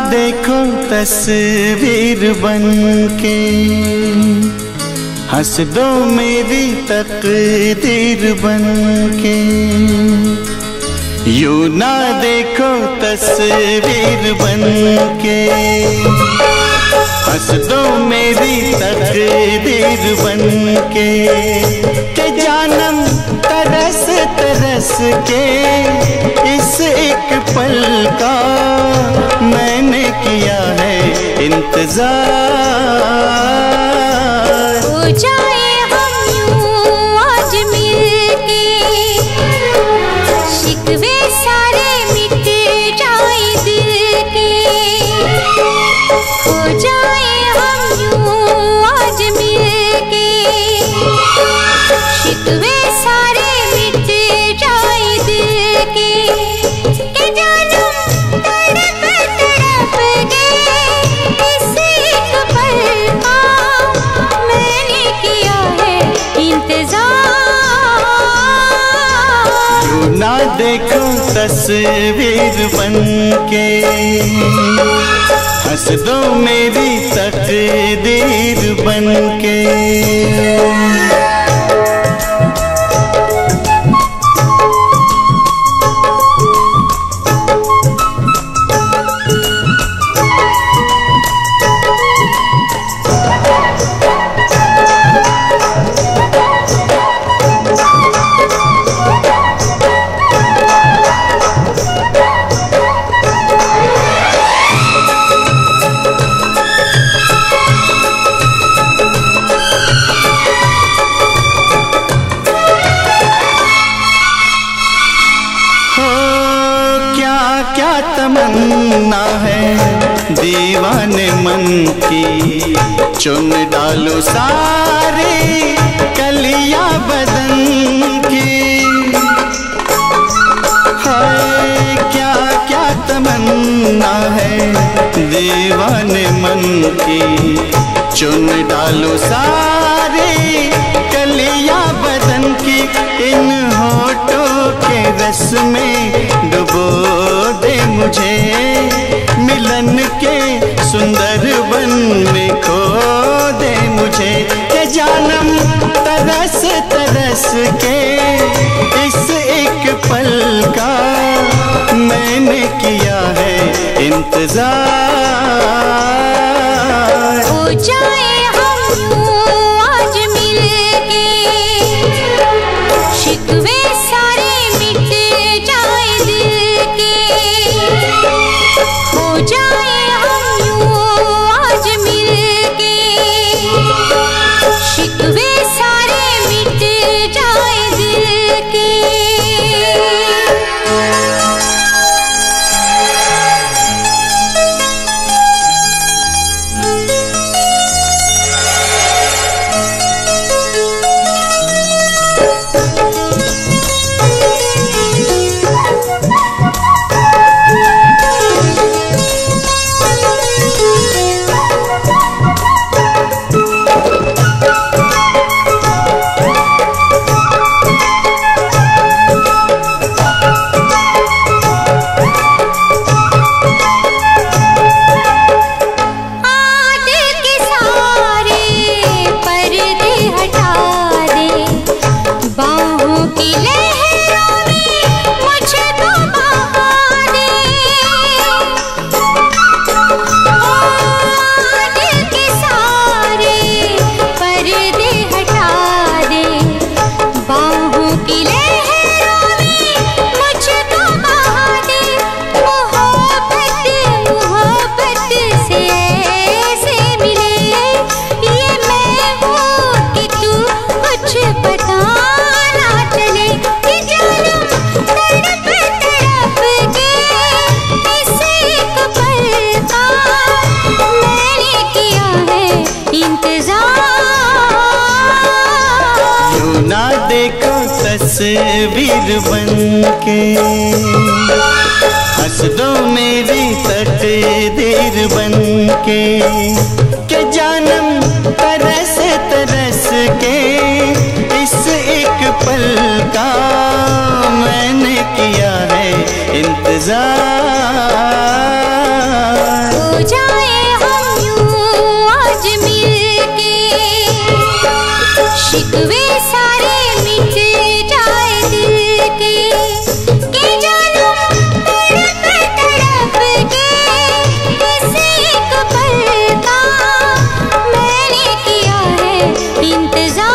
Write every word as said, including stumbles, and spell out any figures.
देखो तस्वीर बन के, हंस दो मेरी तकदीर बन के। यूं ना देखो तस्वीर बन के, हंस दो मेरी तकदीर बन के। के जानम तरस तरस के इस एक पल का मैंने किया है इंतजार। हो जाए हम यूं आज मिलके, शिकवे सारे मिट जाए दिल के। हो जाए हम यूं आज मिलके, शिकवे सारे मिट जाए दिल के। के जानम तड़प तड़प के इस एक पल का मैंने किया है इंतजार। यूं ना देखो तस्वीर बन के, हंस दो मेरी तकदीर बन के। क्या तमन्ना है दीवाने मन की, चुन डालो सारे कलियां बदन की। हाय क्या क्या तमन्ना है दीवाने मन की, चुन डालो सारे कलियां बदन की। इन होठों के रस में डुबो दे मुझे, मिलन के सुंदर वन में खो दे मुझे। के जानम तरस तरस के इस एक पल का मैंने किया है इंतजार। हो जाए हम यूं आज मिलके, शिकवे सारे मिट जाए दिल के। हो जाए हम यूं आज मिलके, शिकवे सारे मिट जाए दिल के। तस्वीर बन के, हंस दो मेरी तकदीर बन के। के जानम तरस तरस के इस एक पल का मैंने किया है इंतजार। इंतजार